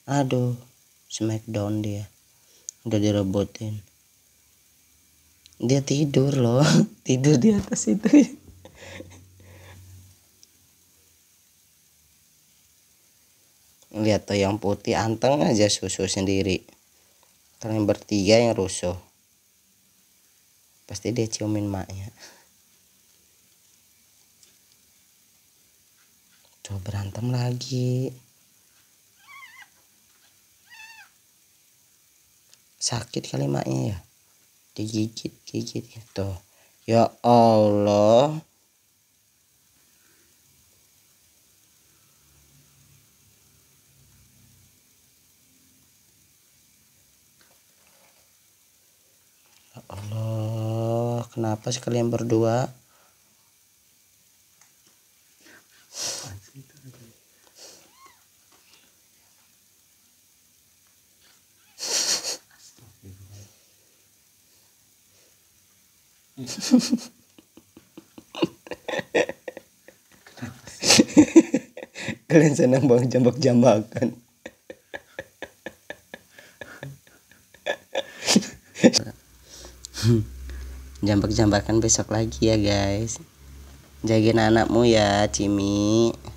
Aduh, smackdown dia. Udah direbutin. Dia tidur loh. Tidur di atas itu. Lihat tuh yang putih anteng aja susu sendiri. Kalian bertiga yang rusuh. Pasti dia ciumin maknya. Tuh berantem lagi. Sakit kali maknya ya. Digigit gitu. Ya Allah. Ya Allah, kenapa sih kalian berdua? Kalian senang banget jambak-jambakan. Jambak-jambakan besok lagi ya guys. Jagain anakmu ya, Cimi.